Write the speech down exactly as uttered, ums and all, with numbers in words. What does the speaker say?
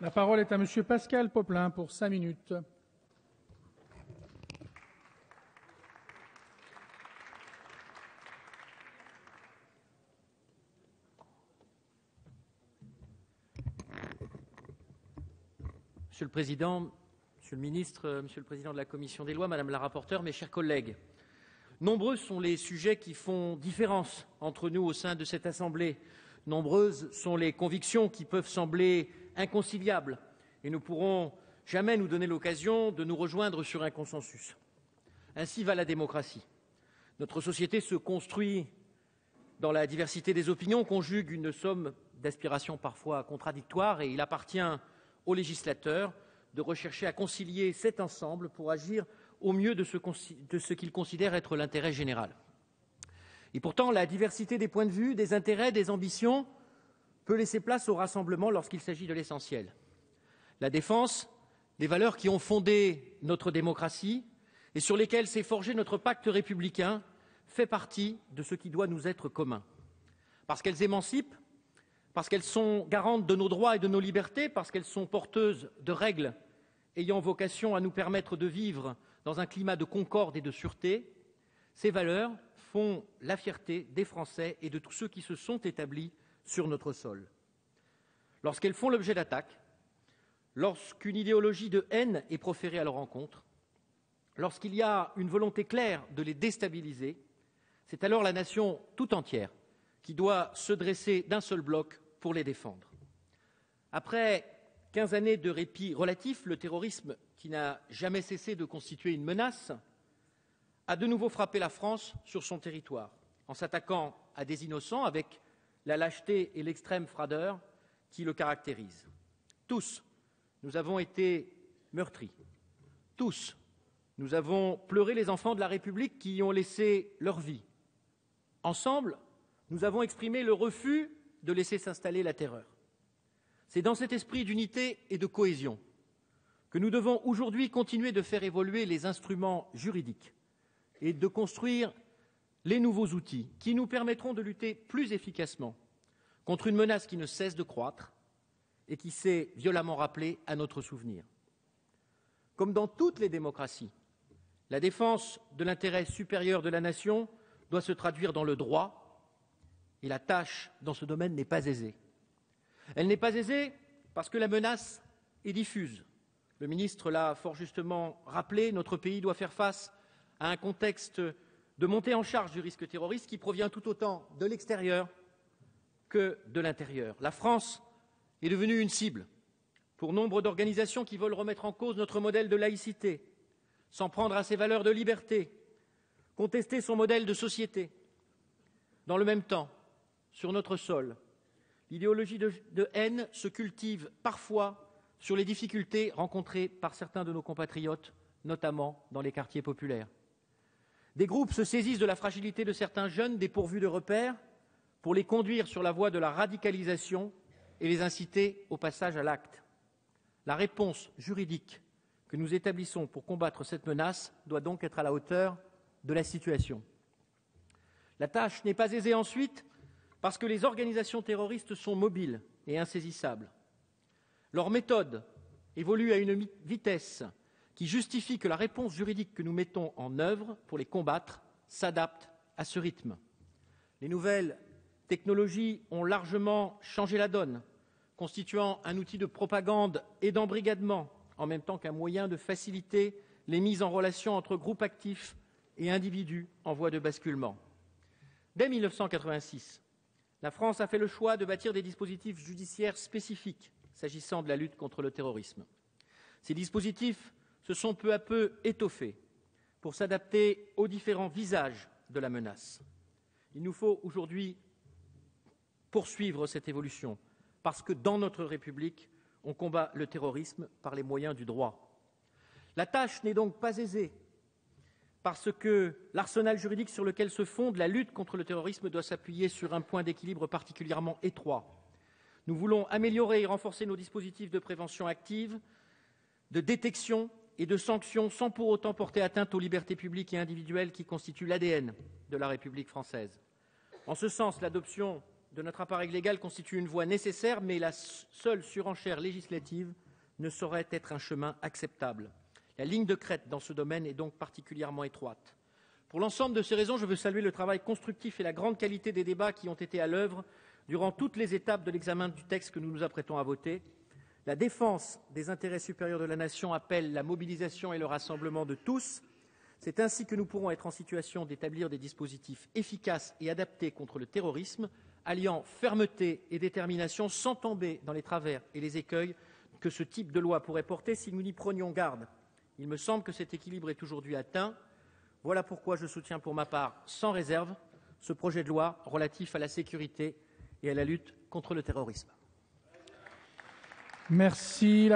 La parole est à Monsieur Pascal Popelin pour cinq minutes. Monsieur le Président, Monsieur le Ministre, Monsieur le Président de la Commission des lois, Madame la rapporteure, mes chers collègues, nombreux sont les sujets qui font différence entre nous au sein de cette Assemblée. Nombreuses sont les convictions qui peuvent sembler inconciliables et ne pourront jamais nous donner l'occasion de nous rejoindre sur un consensus. Ainsi va la démocratie. Notre société se construit dans la diversité des opinions, conjugue une somme d'aspirations parfois contradictoires et il appartient aux législateurs de rechercher à concilier cet ensemble pour agir au mieux de ce, de ce qu'ils considèrent être l'intérêt général. Et pourtant, la diversité des points de vue, des intérêts, des ambitions peut laisser place au rassemblement lorsqu'il s'agit de l'essentiel. La défense des valeurs qui ont fondé notre démocratie et sur lesquelles s'est forgé notre pacte républicain fait partie de ce qui doit nous être commun. Parce qu'elles émancipent, parce qu'elles sont garantes de nos droits et de nos libertés, parce qu'elles sont porteuses de règles ayant vocation à nous permettre de vivre dans un climat de concorde et de sûreté, ces valeurs font la fierté des Français et de tous ceux qui se sont établis sur notre sol. Lorsqu'elles font l'objet d'attaques, lorsqu'une idéologie de haine est proférée à leur encontre, lorsqu'il y a une volonté claire de les déstabiliser, c'est alors la nation tout entière qui doit se dresser d'un seul bloc pour les défendre. Après quinze années de répit relatif, le terrorisme, qui n'a jamais cessé de constituer une menace, a de nouveau frappé la France sur son territoire, en s'attaquant à des innocents avec la lâcheté et l'extrême froideur qui le caractérisent. Tous, nous avons été meurtris. Tous, nous avons pleuré les enfants de la République qui y ont laissé leur vie. Ensemble, nous avons exprimé le refus de laisser s'installer la terreur. C'est dans cet esprit d'unité et de cohésion que nous devons aujourd'hui continuer de faire évoluer les instruments juridiques et de construire les nouveaux outils qui nous permettront de lutter plus efficacement contre une menace qui ne cesse de croître et qui s'est violemment rappelée à notre souvenir. Comme dans toutes les démocraties, la défense de l'intérêt supérieur de la nation doit se traduire dans le droit et la tâche dans ce domaine n'est pas aisée. Elle n'est pas aisée parce que la menace est diffuse. Le ministre l'a fort justement rappelé, notre pays doit faire face à un contexte de montée en charge du risque terroriste qui provient tout autant de l'extérieur que de l'intérieur. La France est devenue une cible pour nombre d'organisations qui veulent remettre en cause notre modèle de laïcité, s'en prendre à ses valeurs de liberté, contester son modèle de société. Dans le même temps, sur notre sol, l'idéologie de, de haine se cultive parfois sur les difficultés rencontrées par certains de nos compatriotes, notamment dans les quartiers populaires. Des groupes se saisissent de la fragilité de certains jeunes dépourvus de repères pour les conduire sur la voie de la radicalisation et les inciter au passage à l'acte. La réponse juridique que nous établissons pour combattre cette menace doit donc être à la hauteur de la situation. La tâche n'est pas aisée ensuite parce que les organisations terroristes sont mobiles et insaisissables. Leur méthode évolue à une vitesse qui justifie que la réponse juridique que nous mettons en œuvre pour les combattre s'adapte à ce rythme. Les nouvelles technologies ont largement changé la donne, constituant un outil de propagande et d'embrigadement, en même temps qu'un moyen de faciliter les mises en relation entre groupes actifs et individus en voie de basculement. Dès mille neuf cent quatre-vingt-six, la France a fait le choix de bâtir des dispositifs judiciaires spécifiques s'agissant de la lutte contre le terrorisme. Ces dispositifs se sont peu à peu étoffés pour s'adapter aux différents visages de la menace. Il nous faut aujourd'hui poursuivre cette évolution parce que dans notre République, on combat le terrorisme par les moyens du droit. La tâche n'est donc pas aisée parce que l'arsenal juridique sur lequel se fonde la lutte contre le terrorisme doit s'appuyer sur un point d'équilibre particulièrement étroit. Nous voulons améliorer et renforcer nos dispositifs de prévention active, de détection et de sanctions sans pour autant porter atteinte aux libertés publiques et individuelles qui constituent l'A D N de la République française. En ce sens, l'adoption de notre appareil légal constitue une voie nécessaire, mais la seule surenchère législative ne saurait être un chemin acceptable. La ligne de crête dans ce domaine est donc particulièrement étroite. Pour l'ensemble de ces raisons, je veux saluer le travail constructif et la grande qualité des débats qui ont été à l'œuvre durant toutes les étapes de l'examen du texte que nous nous apprêtons à voter. La défense des intérêts supérieurs de la nation appelle la mobilisation et le rassemblement de tous. C'est ainsi que nous pourrons être en situation d'établir des dispositifs efficaces et adaptés contre le terrorisme, alliant fermeté et détermination sans tomber dans les travers et les écueils que ce type de loi pourrait porter si nous n'y prenions garde. Il me semble que cet équilibre est aujourd'hui atteint. Voilà pourquoi je soutiens pour ma part, sans réserve, ce projet de loi relatif à la sécurité et à la lutte contre le terrorisme. Merci.